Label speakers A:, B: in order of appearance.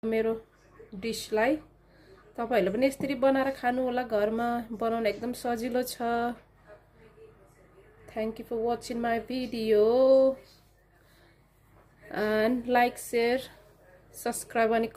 A: मेरो डिशलाई तपाईहरुले पनि यसरी बनाएर खानु होला घरमा बनाउन एकदम सजिलो छ Thank you for watching my video and like share subscribe